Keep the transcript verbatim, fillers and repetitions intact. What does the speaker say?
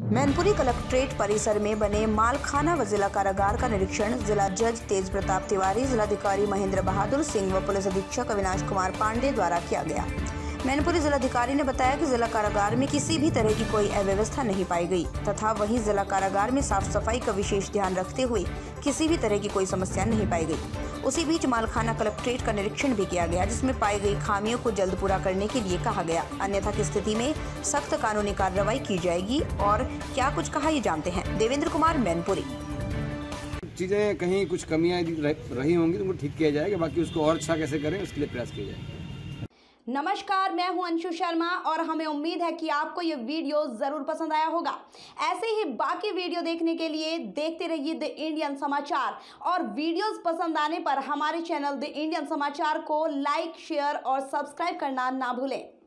Mainpuri collectorate परिसर में बने मालखाना व जिला कारागार का निरीक्षण जिला जज तेज प्रताप तिवारी, जिलाधिकारी महेंद्र बहादुर सिंह व पुलिस अधीक्षक अविनाश कुमार पांडे द्वारा किया गया। मैनपुरी जिलाधिकारी ने बताया कि जिला कारागार में किसी भी तरह की कोई अव्यवस्था नहीं पाई गई तथा वहीं जिला कारागार में साफ सफाई का विशेष ध्यान रखते हुए किसी भी तरह की कोई समस्या नहीं पाई गई। उसी बीच मालखाना कलेक्ट्रेट का निरीक्षण भी किया गया, जिसमें पाई गई खामियों को जल्द पूरा करने के लिए कहा गया, अन्यथा की स्थिति में सख्त कानूनी कार्रवाई की जाएगी। और क्या कुछ कहा ये जानते हैं देवेंद्र कुमार, मैनपुरी। चीज़ें कहीं कुछ कमियां रही होंगी तो उनको ठीक किया जाएगा, बाकी उसको और अच्छा कैसे करें उसके लिए प्रयास किया जाएगा। नमस्कार, मैं हूं अंशु शर्मा और हमें उम्मीद है कि आपको ये वीडियो जरूर पसंद आया होगा। ऐसे ही बाकी वीडियो देखने के लिए देखते रहिए द इंडियन समाचार, और वीडियोस पसंद आने पर हमारे चैनल द इंडियन समाचार को लाइक, शेयर और सब्सक्राइब करना ना भूलें।